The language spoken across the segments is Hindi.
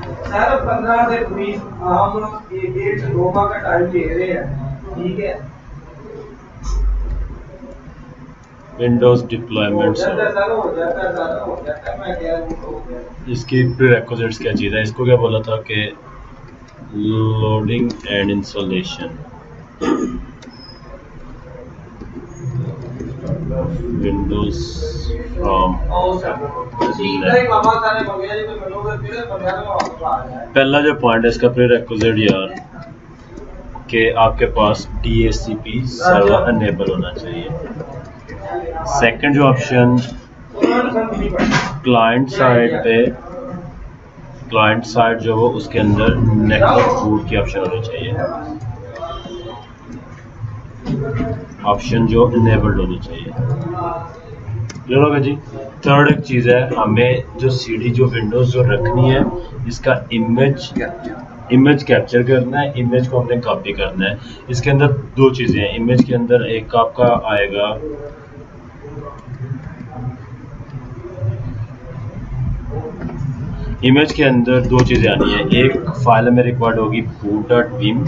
सर 15 से 20 हम 1 से 2 माह का टाइम ले रहे हैं, ठीक है। विंडोज डिप्लॉयमेंट इसकी प्रीरेक्विजिट्स क्या चीज़ है, इसको क्या बोला था कि loading and installation Windows from पहला जो पॉइंट है इसका प्रीरेक्विजिट यार कि आपके पास DHCP सर्वर अनेबल होना चाहिए। सेकंड जो ऑप्शन क्लाइंट साइड जो हो उसके अंदर नेटवर्क बूट की ऑप्शन होनी चाहिए, ऑप्शन जो इनेबल्ड होनी चाहिए। क्लियर होगा जी। थर्ड एक चीज़ है, हमें जो CD जो विंडोज़ जो रखनी है इसका इमेज कैप्चर करना है, इमेज को हमने कॉपी करना है। इसके अंदर दो चीज़ें हैं इमेज के अंदर, एक आपका आएगा इमेज के अंदर दो चीज़ें आनी है, एक फाइल में रिक्वायर्ड होगी boot.vim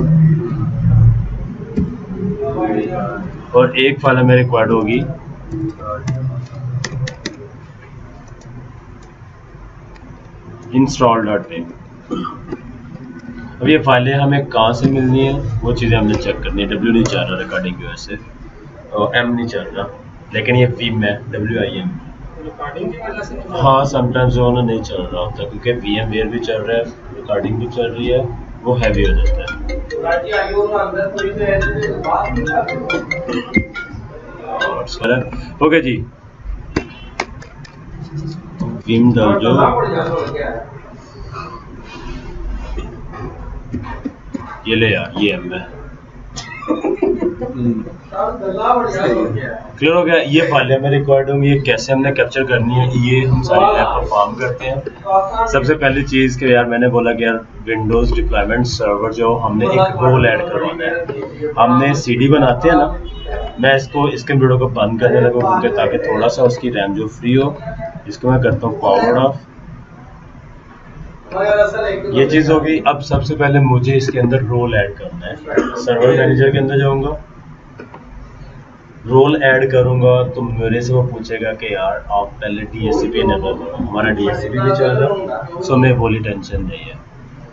और एक फाइल में रिक्वायर्ड होगी install.vim। अब ये फाइलें हमें कहाँ से मिलनी है वो चीज़ें हमने चेक करनी है। W नहीं चल रहा रिकॉर्डिंग की वजह से और M नहीं चल रहा, लेकिन ये vim है WIM। हाँ समटाइम्स जो ना नहीं चल रहा होता क्योंकि VMware भी चल रहा है, रिकॉर्डिंग भी चल रही है, वो हैवी हो जाता है। ओके जी, vim डाल जो ये ले यार, ये M है। क्लियर हो गया। ये फाइलें हमें रिक्वायर्ड होंगी, ये कैसे हमने कैप्चर करनी है ये हम सारी ऐप परफॉर्म करते हैं। सबसे पहली चीज़ कि यार मैंने बोला कि यार विंडोज़ डिप्लॉयमेंट सर्वर जो हमने एक रोल ऐड करवाना है। हमने CD बनाते हैं ना, मैं इसके वीडियो को बंद करने लगा क्योंकि ताकि थोड़ा सा उसकी रैम जो फ्री हो। इसको मैं करता हूँ पावर ऑफ, ये चीज़ होगी। अब सबसे पहले मुझे इसके अंदर रोल ऐड करना है। सर्वर मैनेजर के अंदर जाऊंगा, रोल ऐड करूंगा तो मेरे से वो पूछेगा कि यार आप पहले DHCP इनेबल करो। हमारा DHCP भी चल रहा है सो हमें बोली टेंशन नहीं है।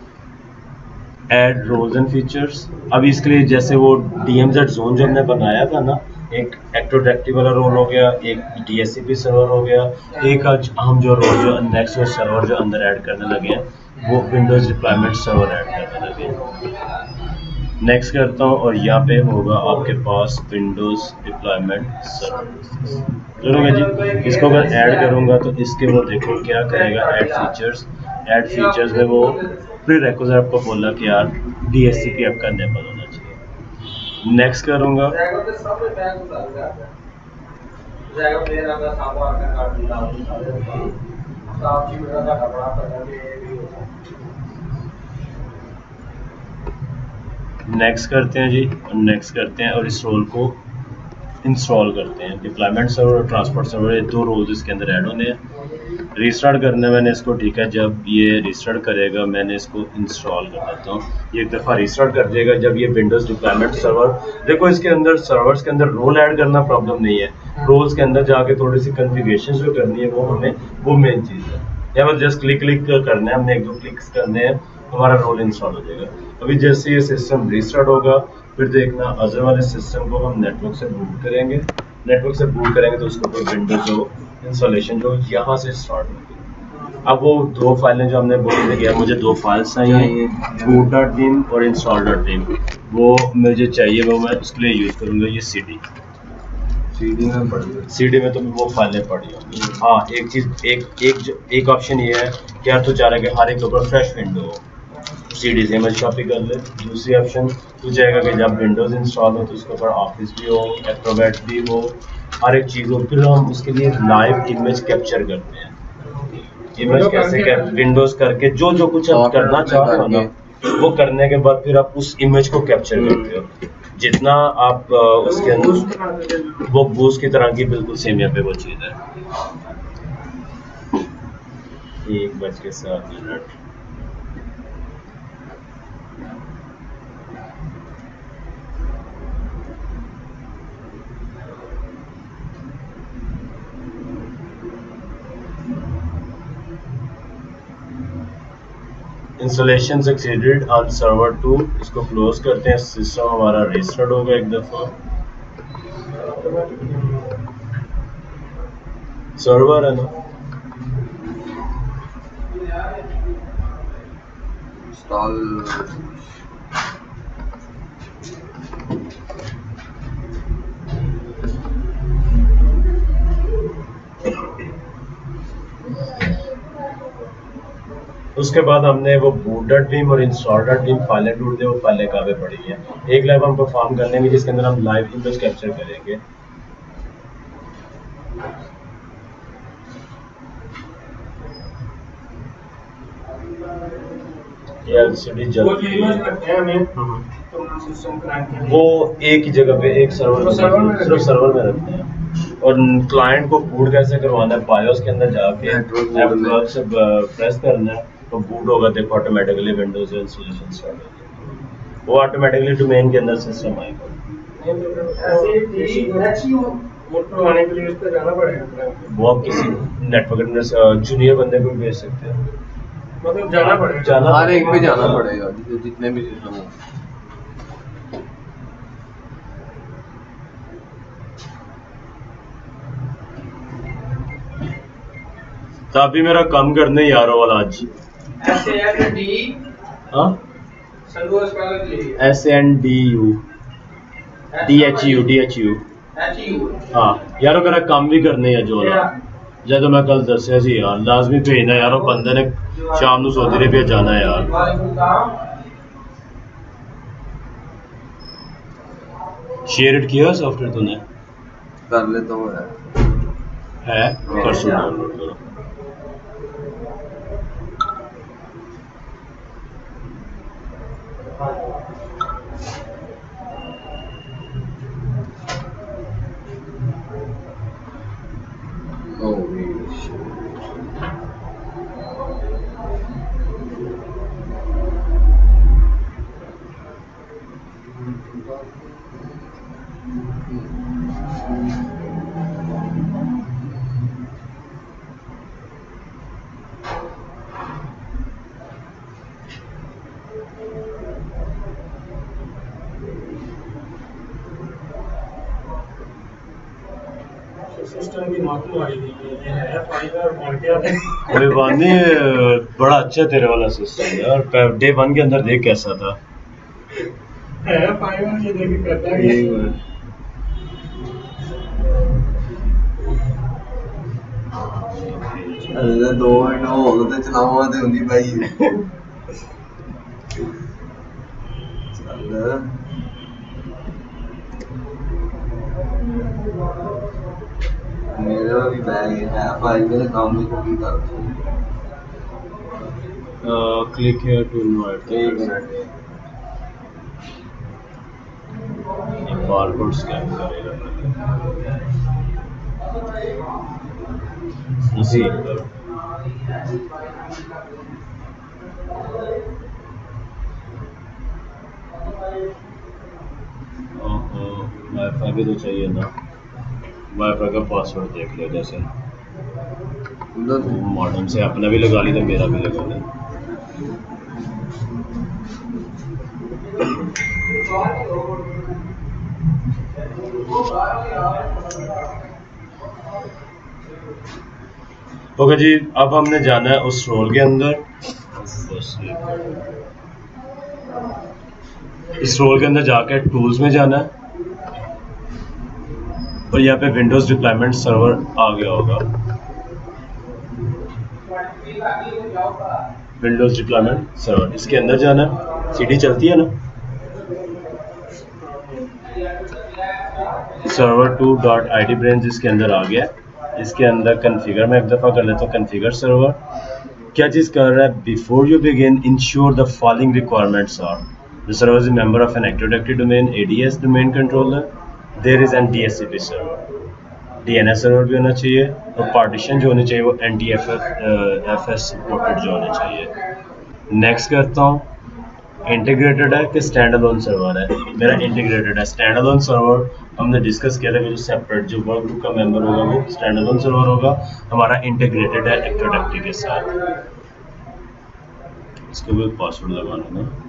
ऐड रोल्स एंड फीचर्स, अब इसके लिए जैसे वो DMZ जोन जो हमने बनाया था ना, एक एक्टिव डायरेक्टरी वाला रोल हो गया, एक DHCP सर्वर हो गया, एक आज हम जो रोल जो नेक्स्ट सर्वर जो अंदर ऐड करने लगे हैं वो विंडोज डिप्लॉयमेंट सर्वर ऐड करने लगे हैं। नेक्स्ट करता हूँ और यहाँ पे होगा आपके पास विंडोज डिप्लॉयमेंट सर्वर। चलोगे जी, इसको अगर ऐड करूँगा तो इसके वो देखो क्या करेगा, ऐड फीचर्स में वो प्रीरेक्विजिट आपको बोला कि यार DHCP आपका इनेबल होना चाहिए। नेक्स्ट करूँगा, नेक्स्ट करते हैं जी, नेक्स्ट करते हैं और इस रोल को इंस्टॉल करते हैं। डिप्लॉयमेंट सर्वर और ट्रांसपोर्ट सर्वर, ये दो रोल्स इसके अंदर ऐड होने हैं। रीस्टार्ट करना है मैंने इसको, ठीक है। जब ये रीस्टार्ट करेगा मैंने इसको इंस्टॉल कर देता हूँ, ये एक दफ़ा रीस्टार्ट कर देगा। जब ये विंडोज़ डिप्लॉयमेंट सर्वर, देखो इसके अंदर सर्वर्स के अंदर रोल ऐड करना प्रॉब्लम नहीं है, रोल्स के अंदर जाके थोड़ी सी कन्फिगरेशन जो करनी है वो मेन चीज़ है। यहाँ पर जस्ट क्लिक करना है, हमने 1-2 क्लिक्स करने हैं, हमारा रोल इंस्टॉल हो जाएगा। अभी जैसे ये सिस्टम रीस्टार्ट होगा फिर देखना अदर वाले सिस्टम को हम नेटवर्क से बूट करेंगे तो उसको कोई विंडोज जो इंस्टॉलेशन जो यहाँ से स्टार्ट होगी। अब वो दो फाइलें जो हमने बोली थी, मुझे 2 फाइल्स चाहिए, boot.vim और install.vim, वो मुझे चाहिए, वो मैं उसके लिए यूज़ करूँगा ये CD में तो वो फाइलें पड़ी होंगी। हाँ, एक चीज़ एक ऑप्शन ये है कि यार तो चाह रहा है कि हर एक ऊपर फ्रेश विंडो हो, CD से इमेज कॉपी कर ले। दूसरी ऑप्शन तो चाहेगा कि जब विंडोज़ इंस्टॉल हो तो उसके ऊपर ऑफिस भी हो, एक्रोबैट भी हो, हर एक चीज़ हो। फिर हम उसके लिए लाइव इमेज कैप्चर करते हैं। इमेज कैसे विंडोज़ करके जो कुछ आप करना चाह रहे हो ना, वो करने के बाद फिर आप उस इमेज को कैप्चर करते हो। जितना आप उसके अंदर वो बूस्ट की तरह की बिल्कुल सेम यहाँ पे वो चीज़ है। 1:07 इंस्टॉलेशन सक्सीडेड ऑन सर्वर 2, इसको क्लोज करते हैं। सिस्टम हमारा रीस्टार्ट होगा एक दफ़ा। सर्वर है ना, इंस्टॉल उसके बाद हमने वो boot.vim और install.vim फाइलें ढूंढ दी, वो फाइलें कहाँ पे पड़ी हैं। एक लैब हम परफॉर्म कर लेंगे जिसके अंदर हम लाइव इमेज कैप्चर करेंगे। ये एलसीडी वो जल्दी यूज करते हैं हमें तो सिस्टम क्रैक के लिए। वो एक ही जगह पे एक सर्वर तो सर्वर में सिर्फ सर्वर में रखते हैं। और क्लाइंट को बूट कैसे करवाना है, बायोस के अंदर जाके F12 से प्रेस करना है तो बूट होगा। देखो ऑटोमेटिकली विंडोज इंस्टॉलेशन स्टार्ट हो जाएगी, वो ऑटोमेटिकली डोमेन के अंदर सिस्टम आएगा। ऐसे एचयू मोड करवाने के लिए उस पे जाना पड़ेगा, वो आप किसी नेटवर्क में जूनियर बंदे को भी भेज सकते हैं। मतलब जाना पड़ेगा। जाना हर एक पे जाना पड़ेगा जितने भी सिस्टम हो। तो अभी मेरा कम करने यारों वाला आज SAND हाँ संडोज स्पेलिंग के लिए SNDU DHU HU हाँ यारों मेरा काम भी करने है जो वाला जब मैं कल दसिया सी यार लाजमी भेजना यारों, बंदे ने शाम को सऊदी अरबिया जाना है यार। शेयर इट किया सॉफ्टवेयर तूने? कर लेता हूँ है कर सुन डाउनलोड करो। सिस्टम की मातू आई थी ये है फाइबर और मॉनिटर। कोई बात नहीं, बड़ा अच्छा तेरे वाला सिस्टम है। और डे 1 के अंदर देख कैसा था। है फाइबर ये देख करता है। अरे 2 मिनट हो गए तो चलावा ते हुंदी भाई चल मेरा भी बैग है भाई मेरे काम में कोई कर क्लिक हियर टू इनवाइट। एक मिनट ये बारकोड स्कैन करेगा इसी पर। वाईफाई भी तो चाहिए ना, वाईफाई का पासवर्ड देख लो। जैसे मॉडर्न से अपना भी लगा ली तो मेरा भी लगा ली। ओके जी, अब हमने जाना है उस रोल के अंदर। इस रोल के अंदर जाकर टूल्स में जाना है और यहाँ पे विंडोज डिप्लॉयमेंट सर्वर आ गया होगा। विंडोज डिप्लॉयमेंट सर्वर, इसके अंदर जाना है। सीडी चलती है ना। सर्वर 2.id ब्रेंच इसके अंदर आ गया। इसके अंदर कन्फिगर में एक दफ़ा कर लेता हूँ। कन्फिगर सर्वर क्या चीज़ कर रहा है? Before you begin ensure the following requirements are the server is member of an active directory domain, ADS domain controller, there is an DHCP server, DNS server भी होना चाहिए और पार्टीशन जो होनी चाहिए वो NTFS सपोर्टेड जो होने चाहिए। नेक्स्ट करता हूँ। इंटीग्रेटेड है कि स्टैंड अलोन सर्वर है? मेरा इंटीग्रेटेड है। स्टैंड अलोन सर्वर हमने डिस्कस किया था कि जो सेपरेट जो वर्क ग्रुप का मेंबर होगा वो स्टैंड अलोन सर्वर होगा। हमारा इंटीग्रेटेड है एक्टिव डायरेक्टरी के साथ। इसके ऊपर पासवर्ड लगाना ना।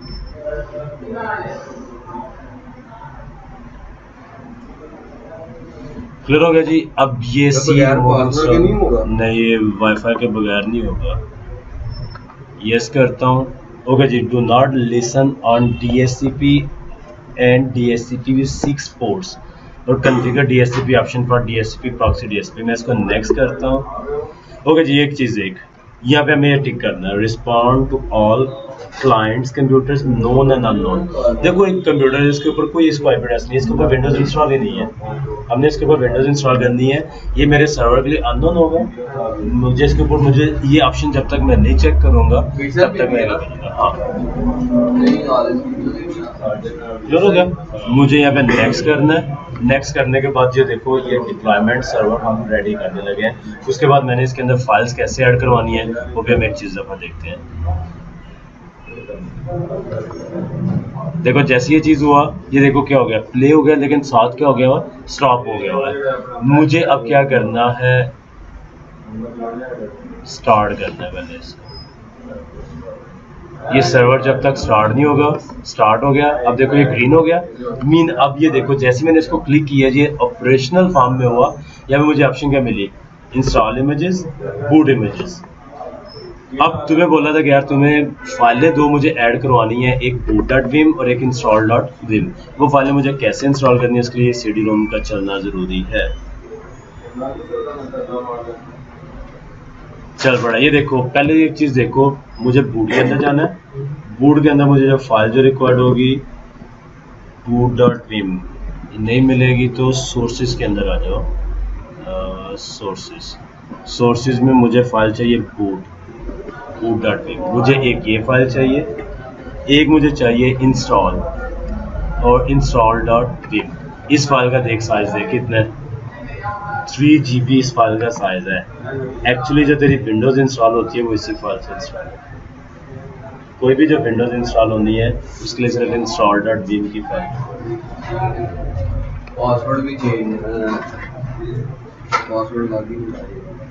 क्लियर हो गया जी। अब ये सी नहीं, ये वाईफाई के बगैर नहीं होगा। यस करता हूँ। ओके जी। Do not listen on DHCP and DHCP with 6 ports और configure DHCP option for DHCP proxy DHCP। मैं इसको नेक्स्ट करता हूँ। ओके जी। एक चीज़ यहाँ पे हमें ये टिक करना है, respond to all clients computers known and unknown. देखो एक कंप्यूटर है इसके ऊपर कोई इसको IP एड्रेस नहीं है, इसके ऊपर विंडोज इंस्टॉल ही नहीं है, हमने इसके ऊपर विंडोज इंस्टॉल करनी है, ये मेरे सर्वर के लिए अननोन होगा। मुझे इसके ऊपर मुझे ये ऑप्शन जब तक मैं नहीं चेक करूँगा तब तक मैं हाँ क्लियर हो गया। मुझे यहाँ पे नेक्स्ट करना है। नेक्स्ट करने के बाद ये देखो ये डिप्लॉयमेंट सर्वर हम रेडी करने लगे हैं। उसके बाद मैंने इसके अंदर फाइल्स कैसे ऐड करवानी है वो भी हम एक चीज़ दफ़ा देखते हैं। देखो जैसे ये चीज़ हुआ, ये देखो क्या हो गया, प्ले हो गया, लेकिन साथ क्या हो गया हुआ, स्टॉप हो गया हुआ है। मुझे अब क्या करना है, स्टार्ट करना है पहले इसको। ये सर्वर जब तक स्टार्ट नहीं होगा, स्टार्ट हो गया। अब देखो ये ग्रीन हो गया, मीन अब ये देखो जैसे मैंने इसको क्लिक किया ये ऑपरेशनल फॉर्म में हुआ। यहाँ पे मुझे ऑप्शन क्या मिली, इंस्टॉल इमेजेस, बूट इमेजेस। अब तुम्हें बोला था कि यार तुम्हें फाइलें दो मुझे ऐड करवानी है, एक boot.vim और एक install.vim। वो फाइलें मुझे कैसे इंस्टॉल करनी है, इसके लिए CD-ROM का चलना ज़रूरी है। चल पड़ा। ये देखो पहले एक चीज़ देखो, मुझे बूट के अंदर जाना है। बूट के अंदर मुझे जो फाइल जो रिक्वायर्ड होगी boot.vim नहीं मिलेगी तो सोर्सेज के अंदर आ जाओ। सोर्सेज में मुझे फाइल चाहिए boot.vim। मुझे एक ये फाइल चाहिए, एक मुझे चाहिए इंस्टॉल और install.vim। इस फाइल का देख साइज देख कितना है, 3 GB इस फाइल का साइज है। एक्चुअली जो तेरी विंडोज़ इंस्टॉल होती है वो इसी फाइल से इंस्टॉल है। कोई भी जो विंडोज़ इंस्टॉल होनी है उसके लिए सिर्फ install.vim की फाइल। पासवर्ड भी चेंज है, पासवर्ड लॉगिन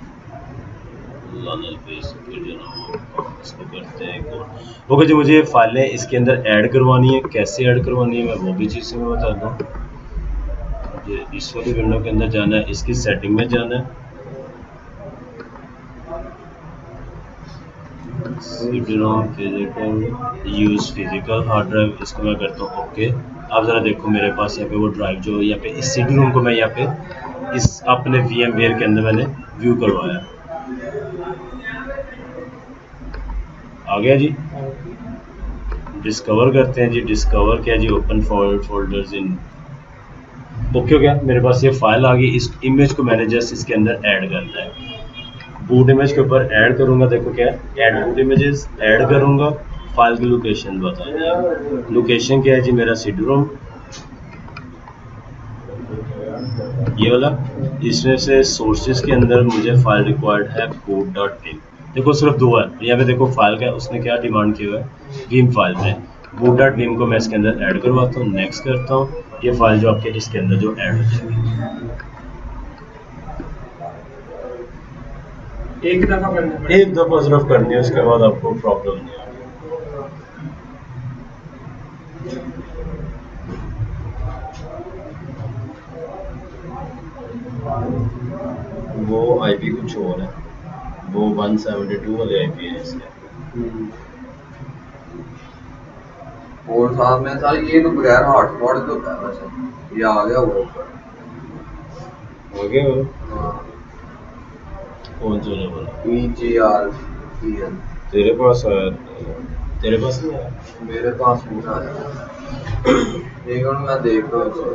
इसको करते हैं। ओके जो मुझे फाइलें इसके अंदर ऐड करवानी है, कैसे ऐड करवानी है मैं वो भी चीज़ मैं बता दूँ। इस वाली विंडो के अंदर जाना है, इसकी सेटिंग में जाना है, यूज फिजिकल हार्ड ड्राइव, इसको मैं करता हूँ ओके। अब ज़रा देखो मेरे पास यहाँ पे वो ड्राइव जो यहाँ पे इस CD-ROM को मैं यहाँ पे इस अपने VMware के अंदर मैंने व्यू करवाया। आ गया जी। डिस्कवर करते हैं जी। डिस्कवर क्या जी, ओपन फोल्डर्स इन। ओके हो गया, मेरे पास ये फाइल आ गई। इस इमेज को मैंने जस्ट इसके अंदर ऐड करना है। बूट इमेज के ऊपर ऐड करूंगा, देखो क्या है, ऐड बूट इमेजेस ऐड करूंगा। फाइल की लोकेशन बताएं, लोकेशन क्या है जी मेरा CD-ROM ये वाला। इसमें से सोर्सेज के अंदर मुझे फाइल रिक्वायर्ड है boot.vim। देखो सिर्फ 2 है यहाँ पे, देखो फाइल का उसने क्या डिमांड किया हुआ है, vim फाइल में। boot.vim को मैं इसके अंदर ऐड करवाता हूँ, नेक्स्ट करता हूँ। ये फाइल जो आपके इसके अंदर जो ऐड हो जाएगी, एक दफ़ा सिर्फ करनी है, उसके बाद आपको प्रॉब्लम नहीं आएगी। वो IP कुछ और है, वो 172 वाले IP है इसके। और साथ में सारी ये तो बगैर हॉटस्पॉट तो होता है वैसे। ये आ गया वो हो गया वो कौन सा लेवल EGR तेरे पास आया, तेरे पास नहीं आया, मेरे पास पूरा है। एक मिनट मैं देख रहा हूँ।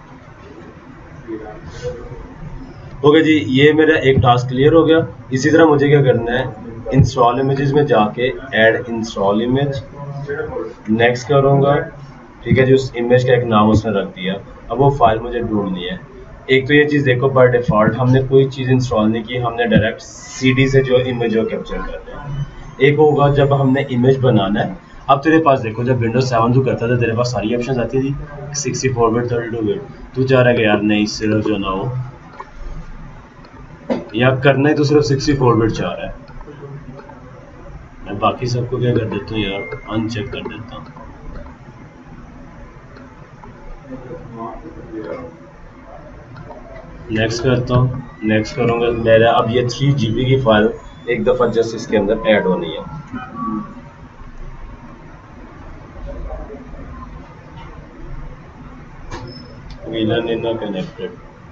ओके जी, ये मेरा एक टास्क क्लियर हो गया। इसी तरह मुझे क्या करना है, इंस्टॉल इमेजेस में जाके ऐड इंस्टॉल इमेज, नेक्स्ट करूँगा। ठीक है जी, उस इमेज का एक नाम उसने रख दिया। अब वो फाइल मुझे ढूंढनी है। एक तो ये चीज़ देखो, बाय डिफ़ॉल्ट हमने कोई चीज़ इंस्टॉल नहीं की, हमने डायरेक्ट CD से जो इमेज को कैप्चर करना है। एक होगा जब हमने इमेज बनाना है। अब तेरे पास देखो, जब Windows 7 तू करता था तेरे पास सारी ऑप्शन आती थी, 64 बिट 32 बिट। तू चाह रहा है कि यार नहीं, सिर्फ जो ना हो या करना ही तो सिर्फ 64 बिट चाह रहा है। मैं बाकी सबको क्या कर देता हूँ यार, अनचेक कर देता हूँ। नेक्स्ट करता हूँ। नेक्स्ट करूँगा मेरा अब ये 3 GB की फाइल एक दफ़ा जस्ट इसके अंदर ऐड होनी है। विलन इन कनेक्टेड,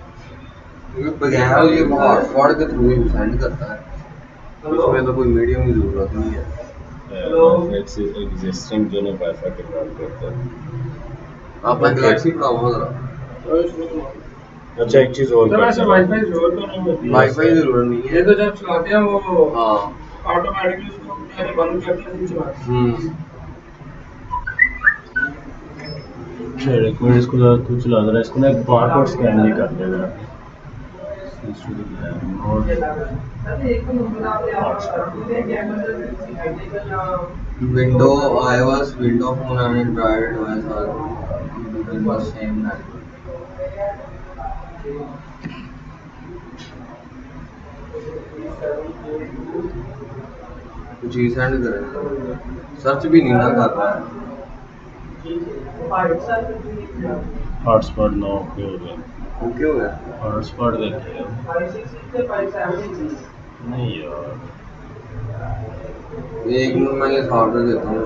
बगैर ये हॉटस्पॉट के थ्रू ही सेंड करता है, इसमें तो कोई मीडियम की जरूरत नहीं है। एग्जिस्टिंग जो ना वाईफाई के कनेक्ट करता है। अपना गैलेक्सी प्रॉब्लम जरा। अच्छा एक चीज़ और तो करता वैसे हूँ। वाईफाई जरूरत तो नहीं होती है। वाईफाई की जरूरत नहीं ये है। तो जब चलाते हैं वो हाँ ऑटोमेटिकली उसको पहले बंद करते हैं फिर चलाते हैं। अच्छा एक मिनट, इसको ज़रा तू चला जरा, इसको ना एक बारकोड स्कैन नहीं कर दे जरा। Window iOS, window phone and Android OS are using the same network. कुछ ही सेंड करें, सर्च भी नहीं ना कर रहा है। हॉटस्पॉट ना ओके हो गया। ओके हो गया। हॉटस्पॉट का क्या नहीं यार, एक मिनट मैं ये सॉफ्टवेयर देता हूँ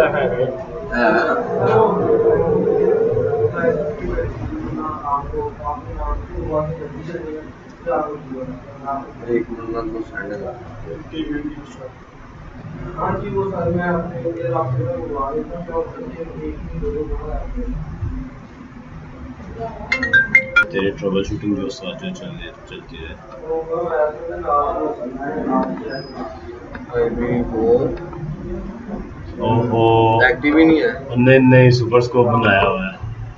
एक मिनट में तो सेंड कर। हाँ जी वो सर मैं अपने ये रास्ते में बुला देता हूँ और तेरी ट्रबल शूटिंग जो साथ जो चलती है। ओहो एक्टिव ही नहीं है। नहीं नहीं, सुपर स्कोप बनाया हुआ है।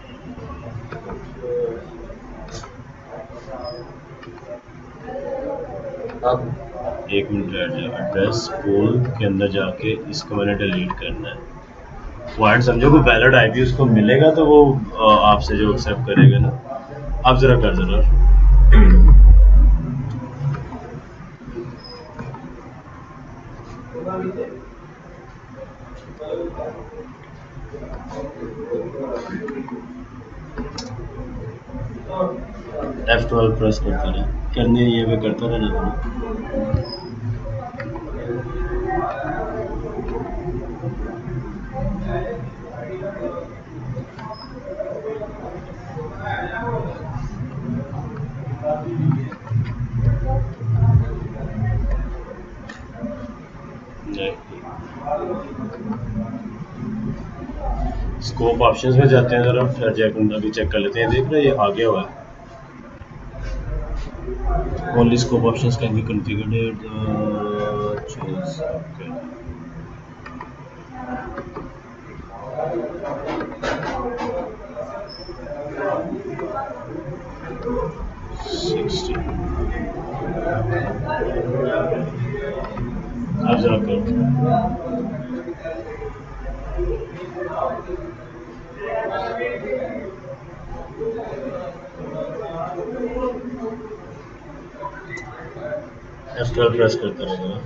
अब एक मिनट बैठ जाओ, एड्रेस पोल के अंदर जाके इसको मैंने डिलीट करना है। पॉइंट समझो, कोई वैलिड आईपी उसको मिलेगा तो वो आपसे जो एक्सेप्ट करेगा ना। आप जरा कर जरा F12 प्रेस करता रहे, करने ये भी करता रहना। स्कोप ऑप्शंस में जाते हैं जरा, फिर जाकर अभी चेक कर लेते हैं। देख रहे हैं ये आ गया हुआ है। Only scope options can be configured. Choose. Okay. अब जरा करो। F12 प्रेस करता रहेगा।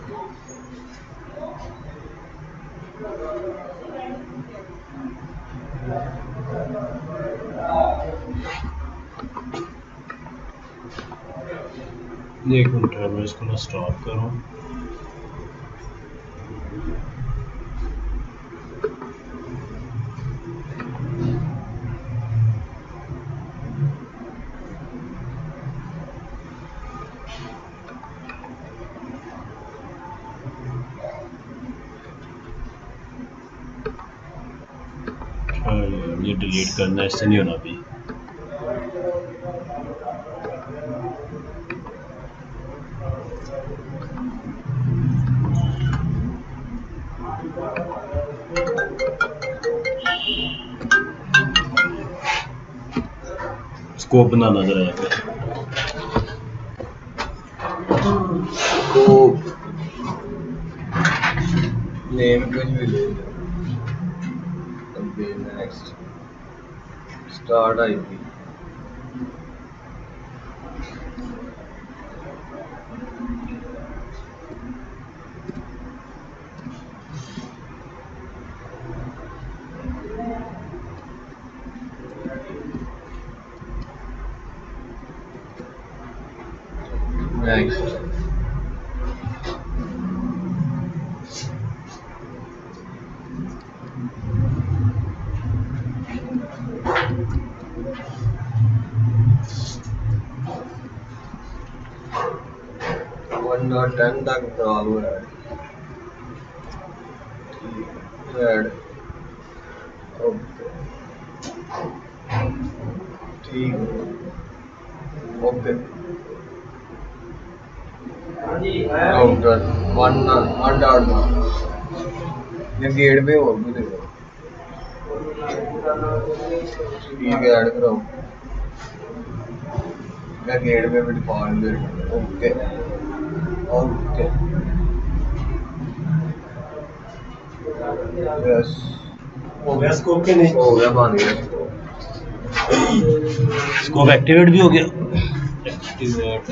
एक मिनट मैं इसको ना स्टॉप करूँ। ये डिलीट करना, इससे नहीं होना अभी। स्कोप बनाना जरा यहाँ पे। स्कोप नेम कुछ भी ले लो। Next start IP. नेक्स्ट। $1.10 तक चालू है ऐड। ठीक ओके गेट पे और भी देखो ठीक है ऐड करो मैं गेट पे भी डिफॉल्ट दे ओके ओके यस हो गया स्कोप के नहीं? हो गया बन गया स्कोप एक्टिवेट भी हो गया। एक्टिवेट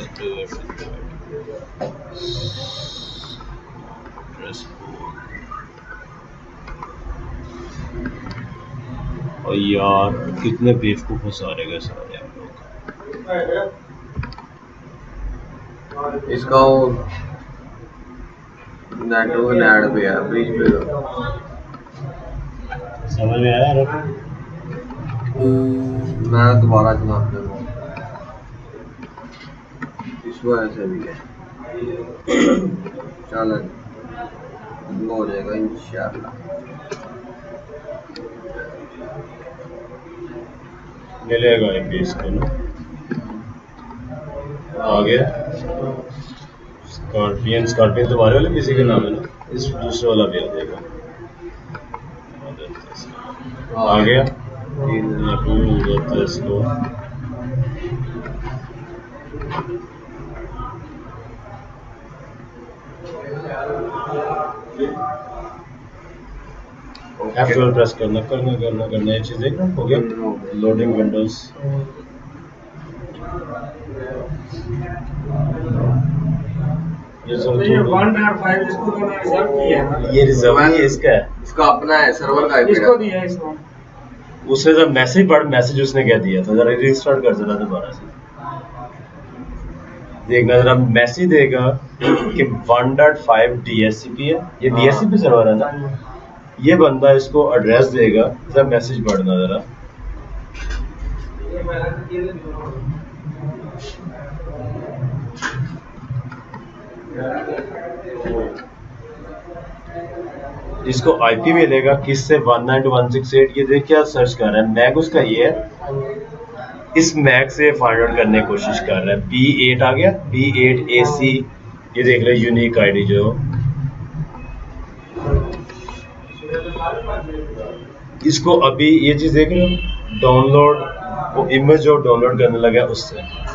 और यार कितने बेवकूफ हो सारे के सारे आप लोग। इसका वो नेटवर्क ऐड पे है ब्रिज पे समझ में आया यार? मैं दोबारा चलाते हूँ इस वजह से भी है चल हो जाएगा इंशाल्लाह। मिलेगा एमबीएस को ना आ गया। स्कॉर्पियन तुम्हारे वाले पीसी का नाम है ना? इस दूसरे वाला भी आ जाएगा। आ गया इसको F12 प्रेस करना ये चीजें हो गया। लोडिंग विंडोज ये रिजर्व है इसका है इसका अपना है सर्वर का इसको दिया है इसको उसने जब मैसेज उसने क्या दिया था जरा रीस्टार्ट कर देना दोबारा से देखना जरा मैसेज देगा कि 1.5 DHCP है ये DHCP सर्वर है ना ये बंदा इसको एड्रेस देगा जरा मैसेज पढ़ना जरा इसको आईपी मिलेगा किससे 192.168 ये देख क्या सर्च कर रहा है मैक उसका ये है इस मैक से फाइंड आउट करने की कोशिश कर रहा है B8 आ गया B8AC ये देख रहे यूनिक आईडी जो इसको अभी ये चीज देख रहे हो डाउनलोड वो इमेज जो डाउनलोड करने लगा उससे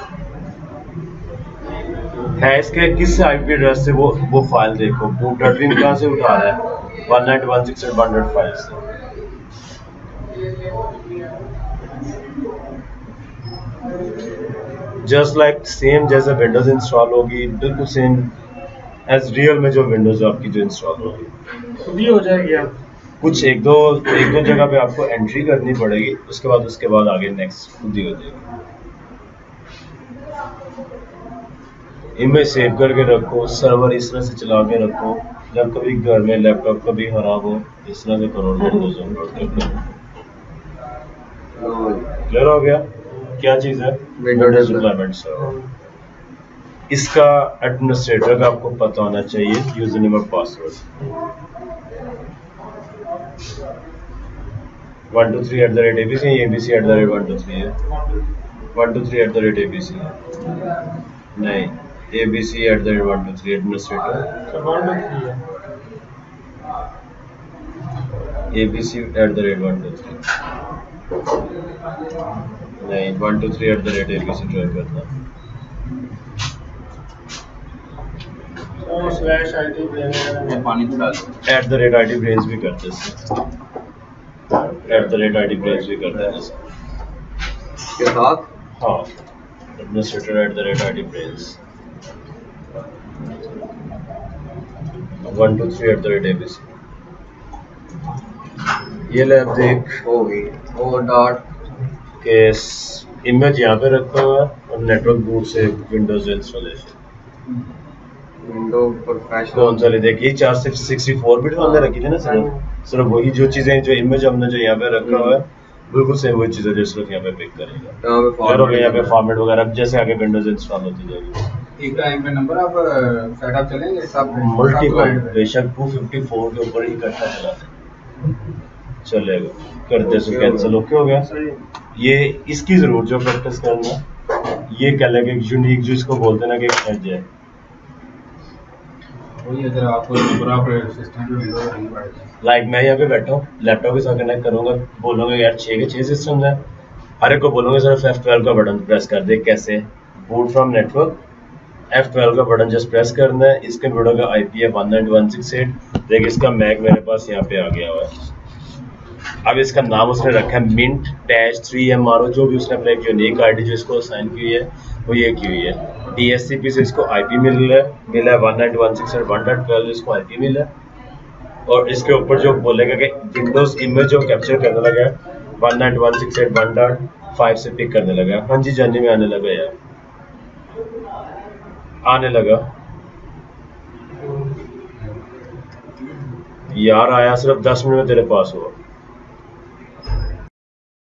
है इसके किस आईपी एड्रेस से वो फाइल देखो बूट एडमिन कहां से उठा रहा है 192.168.1.5 से जस्ट लाइक सेम जैसे विंडोज इंस्टॉल होगी बिल्कुल सेम एज रियल में जो विंडोज आपकी जो इंस्टॉल होगी खुद ही हो जाएगी आप कुछ एक दो जगह पे आपको एंट्री करनी पड़ेगी उसके बाद आगे नेक्स्ट खुद ही हो जाएगी इमेज सेव करके रखो सर्वर इस तरह से चला के रखो जब कभी घर में लैपटॉप कभी खराब हो इस तरह से करो विंडोज डाउनलोड करके क्लियर हो गया क्या चीज है विंडोज डिप्लॉयमेंट सर्वर इसका एडमिनिस्ट्रेटर का आपको पता होना चाहिए यूजर नेम और पासवर्ड 123@abc ये abc@123 है 123@abc है नहीं abc@123 एडमिनिस्ट्रेटर abc@123 नहीं 123@abc ज्वाइन करना पानी तो डाल @idbrains भी करते हैं @idbrains भी करते हैं के साथ हाँ एडमिनिस्ट्रेटर @idbrains 123@abc ये ले अब देख हो गई और डॉट के इमेज यहाँ पे रखा हुआ है और नेटवर्क बूट से विंडोज इंस्टॉलेशन विंडो प्रोफेशनल कौन सा ले देखिए 464 बिट हमने रखी थी ना सिर्फ वही जो चीजें जो इमेज हमने जो यहाँ पे रखा हुआ है बिल्कुल सेम वही चीजें जो सिर्फ यहाँ पे पिक करेगा। यहाँ पे फिर हो गया यहाँ पे फॉर्मेट फॉर्मेट वगैरह जैसे आगे विंडोज इंस्टॉल होती जाएगी। एक टाइम पे नंबर आप सेटअप चलेंगे सब मल्टीपल बेशक 254 के ऊपर ही इकट्ठा चला चलेगा कर दे सो कैंसिल ओके हो गया। ये इसकी जरूर जो प्रैक्टिस करना ये कह लेंगे यूनिक जो इसको बोलते हैं ना कि एक एज है। वही अगर आपको नंबर आप सिस्टम पे विंडो रखनी पड़ेगी। लाइक मैं यहाँ पे बैठा हूँ लैपटॉप के साथ कनेक्ट करूंगा बोलूंगा यार 6 के 6 सिस्टम है हर एक को बोलूंगा सिर्फ F12 का बटन प्रेस कर दे। कैसे बूट फ्रॉम नेटवर्क F12 का बटन जस्ट प्रेस करना है। इसके कंप्यूटर का IP है 192.168। देखिए इसका मैक मेरे पास यहाँ पे आ गया हुआ है। अब इसका नाम उसने रखा है mint-3MRO जो भी उसने अपना एक यूनिक आईडी जो इसको असाइन की हुई है वो ये की हुई है। DHCP से इसको IP मिला है 192.168.1.12 इसको IP मिला है और इसके ऊपर जो बोलेगा कि विंडोज इमेज जो कैप्चर करने लगा है 192.168.1.5 से पिक करने लगा। हाँ जी जानने में आने लगा यार आने लगा यार आया सिर्फ 10 मिनट में तेरे पास हुआ।